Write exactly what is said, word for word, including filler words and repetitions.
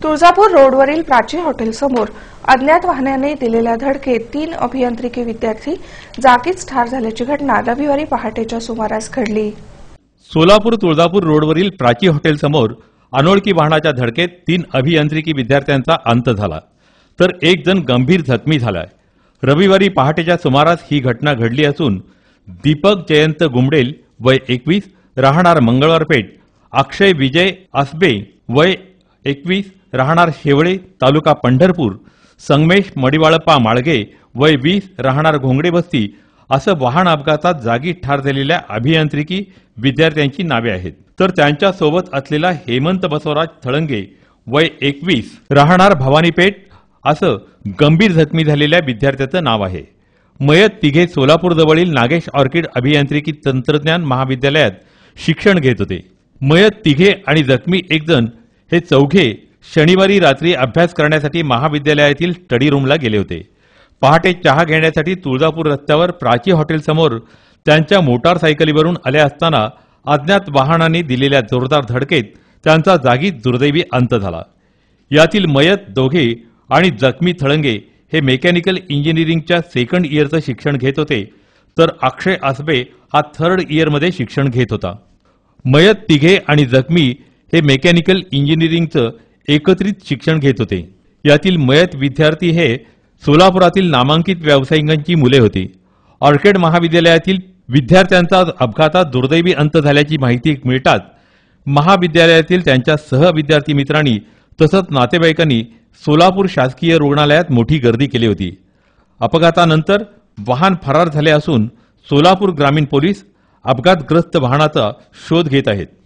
तुळजापूर रोडवरील प्राची हॉटेलसमोर अज्ञात वाहनाने दिलेल्या धडकेत तीन अभियांत्रिकी विद्यार्थी जागीच ठार झाल्याची घटना रविवारी पहाटेच्या सुमारास घडली। सोलापूर तुळजापूर रोडवरील प्राची हॉटेलसमोर अनोळखी वाहनाच्या धडकेत तीन अभियांत्रिकी विद्यार्थ्यांचा अंत झाला, तर एक जण गंभीर जखमी झालाय। रविवारी पहाटेच्या सुमारास ही घटना घडली असून दीपक जयंत गुमडेल वय एकवीस राहणार मंगळवारपेठ, अक्षय विजय आसबे वय एकवीस राहणार शेवळे तालुका पंढरपूर, संगमेश मडिवाळप्पा माळगे वय वीस राहणार घोंगडे बस्ती असं वाहन अपघातात जागी ठार झालेल्या अभियांत्रिकी विद्यार्थ्यांची नावे आहेत। तर त्यांच्या सोबत असलेला हेमंत बसवराज थळंगे वय एकवीस राहणार भवानीपेठ असं गंभीर जखमी झालेल्या विद्यार्थ्याचं नाव आहे। मयत तिघे सोलापूर जवळील नागेश ऑर्किड अभियांत्रिकी तंत्रज्ञान महाविद्यालयात शिक्षण घेत होते। मयत तिघे आणि जखमी एक जण हे चौघे शनिवारी रात्री अभ्यास करण्यासाठी महाविद्यालयातील स्टडी रूमला गेले होते। पहाटे चहा घेण्यासाठी तुळजापूर रस्त्यावर प्राची हॉटेलसमोर त्यांच्या मोटारसायकलीवरून आले असताना अज्ञात वाहनाने दिलेल्या जोरदार धडकेत त्यांचा जागीच दुर्दैवी अंत झाला। यातील मयत दोघे आणि जखमी थळंगे हे मेकॅनिकल इंजिनिअरिंगच्या सेकंड इयरचं शिक्षण घेत होते, तर अक्षय आसबे हा थर्ड इयरमध्ये शिक्षण घेत होता। मयत तिघे आणि जखमी हे मेकॅनिकल इंजिनिअरिंगचं एकत्रित शिक्षण घेत होते। यातील मयत विद्यार्थी हे सोलापुरातील नामांकित व्यावसायिकांची मुले होती। ऑर्किड महाविद्यालयातील विद्यार्थ्यांचा अपघातात दुर्दैवी अंत झाल्याची माहिती मिळताच महाविद्यालयातील त्यांच्या सहविद्यार्थी मित्रांनी तसंच नातेवाईकांनी सोलापूर शासकीय रुग्णालयात मोठी गर्दी केली होती। अपघातानंतर वाहन फरार झाले असून सोलापूर ग्रामीण पोलीस अपघातग्रस्त वाहनाचा शोध घेत आहेत।